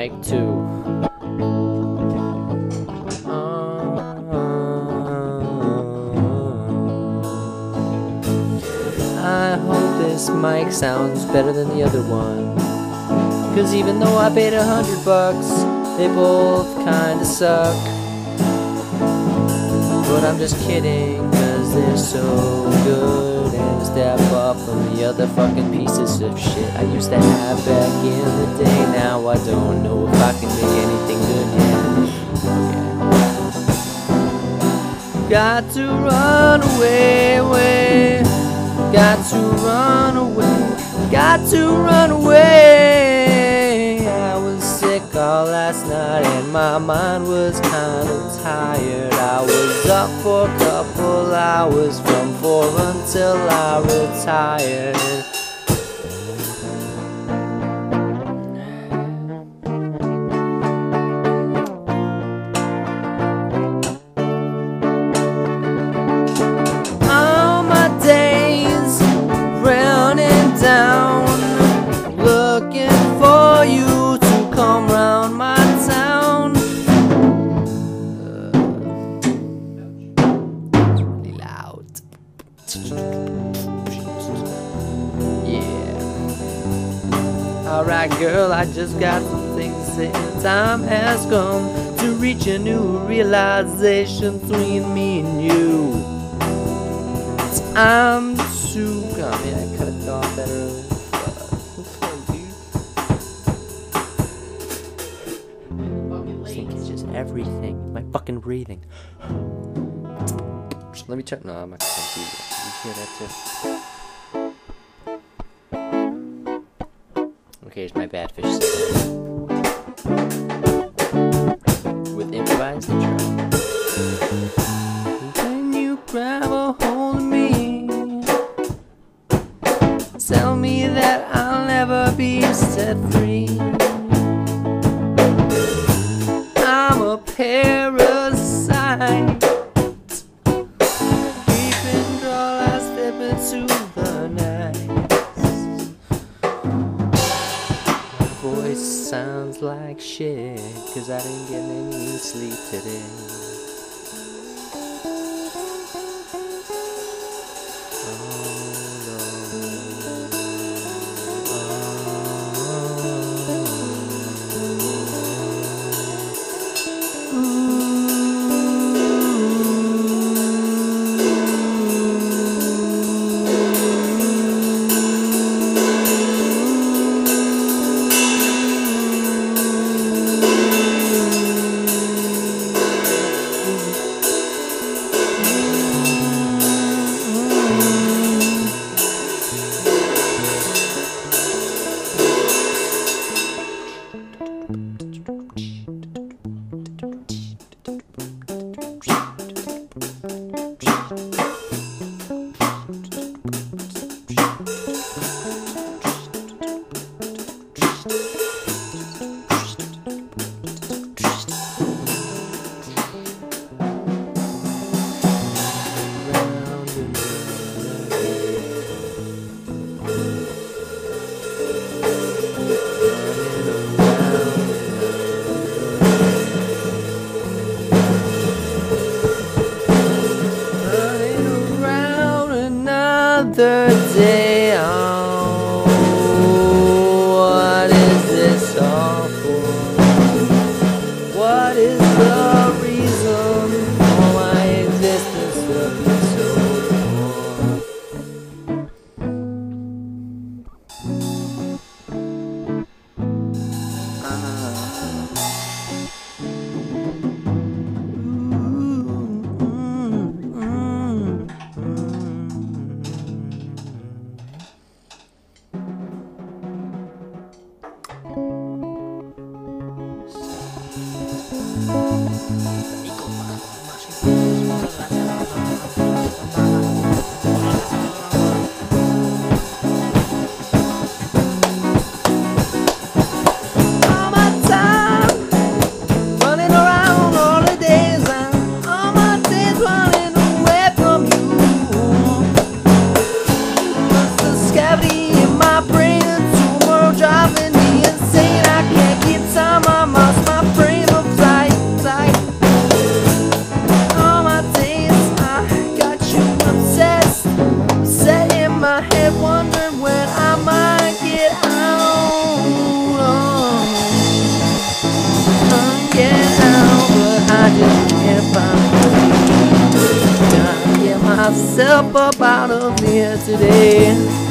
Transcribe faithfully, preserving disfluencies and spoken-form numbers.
mic too. I hope this mic sounds better than the other one, cause even though I paid a hundred bucks, they both kinda suck. But I'm just kidding, cause they're so good and a step up from the other fucking pieces of shit I used to have back in the day. Now I don't know if I can make anything good yet. Okay. Got to run away, away. Got to run away, got to run away. I was sick all last night and my mind was kinda tired. I was up for a couple hours from four until I retired. All my days running down, looking for you to come round my town. Uh, really loud. Yeah. Alright, girl, I just got some things to say. The time has come to reach a new realization between me and you. I'm too gone. I mean, I could have thought that earlier. I think it's just everything. My fucking breathing. Let me check. No, I'm not gonna do that. You hear that too? Okay, here's my bad fish segment with improvised intro. When you grab a hold of me, tell me that I'll never be set free. I'm a parasite, keep control, I step into the night. My voice sounds like shit, cause I didn't get any sleep today. myself up out of here today.